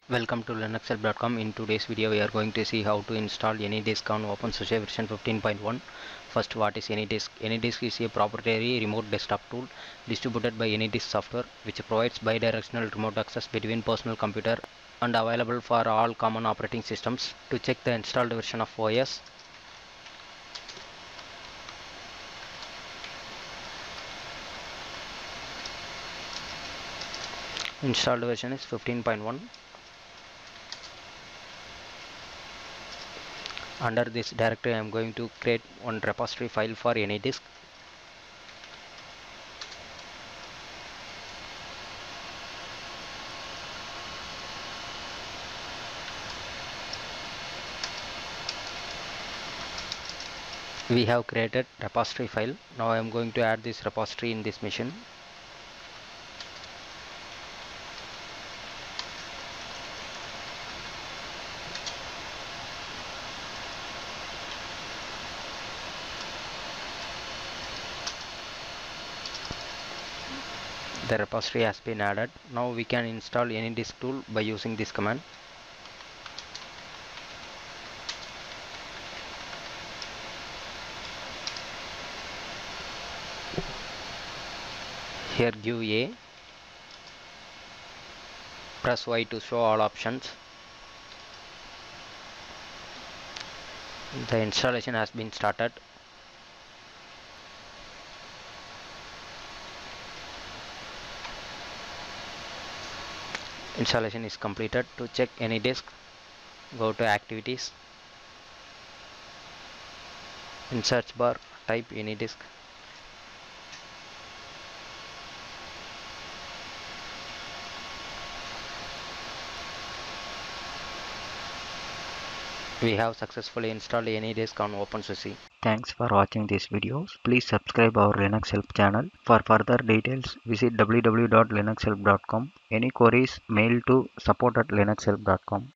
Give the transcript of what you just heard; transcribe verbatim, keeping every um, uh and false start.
Welcome to Linux Help dot com. In today's video, we are going to see how to install AnyDesk on openSUSE version fifteen point one. First, what is AnyDesk? AnyDesk is a proprietary remote desktop tool distributed by AnyDesk Software, which provides bidirectional remote access between personal computer and available for all common operating systems. To check the installed version of O S, installed version is fifteen point one. Under this directory, I am going to create one repository file for AnyDesk. We have created repository file. Now I am going to add this repository in this machine. The repository has been added. Now we can install AnyDesk tool by using this command. Here give A, press Y to show all options. The installation has been started. Installation is completed. To check AnyDesk, go to activities. In search bar, type AnyDesk. We have successfully installed AnyDesk on openSUSE. Thanks for watching these videos. Please subscribe our Linux Help channel. For further details, visit w w w dot linux help dot com. Any queries, mail to support at linux help dot com.